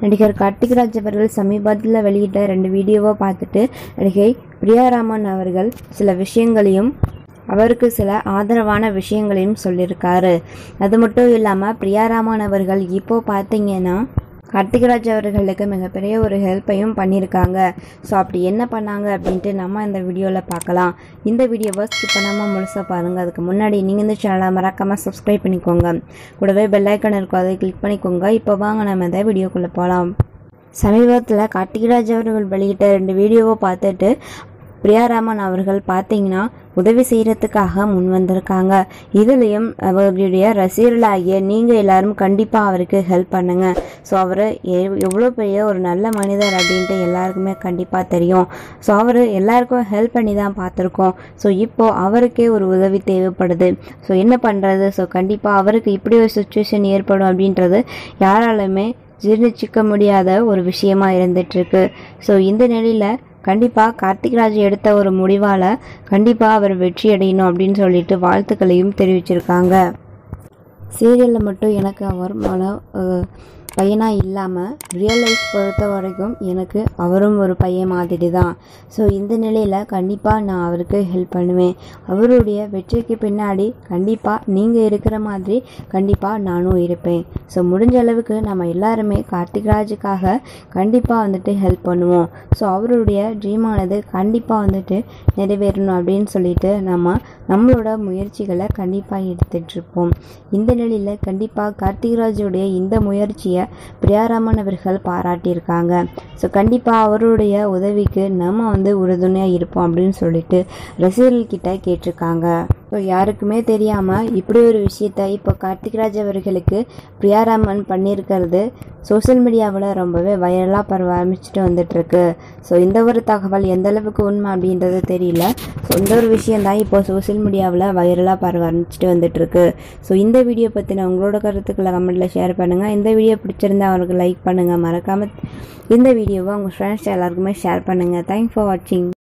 நடிகர் கார்த்திக்ராஜ் அவர்கள் சமீபத்தில் வெளியிட்ட 2 வீடியோவை பார்த்துட்டு நடிகை பிரியாராமன் அவர்கள் சில விஷயங்களையும் அவருக்கு சில ஆதரவான விஷயங்களையும் சொல்லியிருக்காரு. அது மட்டும் இல்லாமல் பிரியாராமன் அவர்கள் இப்போ பார்த்தீங்கன்னா கார்த்திக்ராஜ் அவர்களுக்கு மிகப்பெரிய ஒரு ஹெல்ப்பையும் பண்ணியிருக்காங்க. ஸோ அப்படி என்ன பண்ணாங்க அப்படின்ட்டு நம்ம இந்த வீடியோவில் பார்க்கலாம். இந்த வீடியோவை ஸ்கிப் பண்ணாமல் முழுசாக பாருங்கள். அதுக்கு முன்னாடி நீங்கள் இந்த சேனலை மறக்காமல் சப்ஸ்கிரைப் பண்ணிக்கோங்க. கூடவே பெல் ஐக்கான் இருக்கும், அதை கிளிக் பண்ணிக்கோங்க. இப்போ வாங்க நம்ம இந்த வீடியோக்குள்ளே போகலாம். சமீபத்தில் கார்த்திக்ராஜ் அவர்கள் வெளியிட்ட 2 வீடியோவை பார்த்துட்டு பிரியாராமன் அவர்கள் பார்த்தீங்கன்னா உதவி செய்கிறதுக்காக முன் வந்திருக்காங்க. இதுலேயும் அவர்களுடைய ரசிகர்களாகிய நீங்கள் எல்லாரும் கண்டிப்பாக அவருக்கு ஹெல்ப் பண்ணுங்க. ஸோ அவர் எவ்வளோ பெரிய ஒரு நல்ல மனிதர் அப்படின்ட்டு எல்லாருக்குமே கண்டிப்பாக தெரியும். ஸோ அவர் எல்லாருக்கும் ஹெல்ப் பண்ணி தான் பார்த்துருக்கோம். ஸோ இப்போது அவருக்கே ஒரு உதவி தேவைப்படுது. ஸோ என்ன பண்ணுறது? ஸோ கண்டிப்பாக அவருக்கு இப்படி ஒரு சுச்சுவேஷன் ஏற்படும் அப்படின்றது யாராலுமே ஜீர்ணிச்சிக்க முடியாத ஒரு விஷயமா இருந்துகிட்ருக்கு. ஸோ இந்த நிலையில் கண்டிப்பாக கார்த்திக்ராஜ் எடுத்த ஒரு முடிவால் கண்டிப்பாக அவர் வெற்றி அடையணும் அப்படின்னு சொல்லிட்டு வாழ்த்துக்களையும் தெரிவிச்சிருக்காங்க. சீரியலில் மட்டும் எனக்கு அவர் பையனாக இல்லாமல் ரியல் லைஃப் பொறுத்த வரைக்கும் எனக்கு அவரும் ஒரு பையன் மாதிரி தான். ஸோ இந்த நிலையில் கண்டிப்பாக நான் அவருக்கு ஹெல்ப் பண்ணுவேன். அவருடைய வெற்றிக்கு பின்னாடி கண்டிப்பாக நீங்கள் இருக்கிற மாதிரி கண்டிப்பாக நானும் இருப்பேன். ஸோ முடிஞ்ச அளவுக்கு நம்ம எல்லாருமே கார்த்திக்ராஜுக்காக கண்டிப்பாக ஹெல்ப் பண்ணுவோம். ஸோ அவருடைய ட்ரீமானது கண்டிப்பாக நிறைவேறணும் அப்படின்னு சொல்லிட்டு நம்மளோட முயற்சிகளை கண்டிப்பாக எடுத்துகிட்ருப்போம். இந்த நிலையில் கண்டிப்பாக கார்த்திக்ராஜுடைய இந்த முயற்சியை பிரியாராமன் அவர்கள் பாராட்டியிருக்காங்க. ஸோ கண்டிப்பாக அவருடைய உதவிக்கு நம்ம உறுதுணையாக இருப்போம் அப்படின்னு சொல்லிட்டு ரசிகர்கள்கிட்ட கேட்டிருக்காங்க. ஸோ யாருக்குமே தெரியாமல் இப்படி ஒரு விஷயத்தை இப்போ கார்த்திக்ராஜ் அவர்களுக்கு பிரியாராமன் பண்ணியிருக்கிறது சோசியல் மீடியாவில் ரொம்பவே வைரலாக பரவ ஆரம்பிச்சுட்டு வந்துட்டுருக்கு. ஸோ இந்த ஒரு தகவல் எந்த அளவுக்கு உண்மை அப்படின்றது தெரியல. ஸோ இந்த ஒரு விஷயந்தான் இப்போ சோசியல் மீடியாவில் வைரலாக பரவ ஆரம்பிச்சுட்டு வந்துட்டுருக்கு. ஸோ இந்த வீடியோ பற்றின உங்களோட கருத்துக்களை கமெண்ட்டில் ஷேர் பண்ணுங்கள். இந்த வீடியோ பிடிச்சிருந்தா அவருக்கு லைக் பண்ணுங்கள். மறக்காமல் இந்த வீடியோவை உங்கள் ஃப்ரெண்ட்ஸ் எல்லாருக்குமே ஷேர் பண்ணுங்கள். தேங்க்ஸ் ஃபார் வாட்சிங்.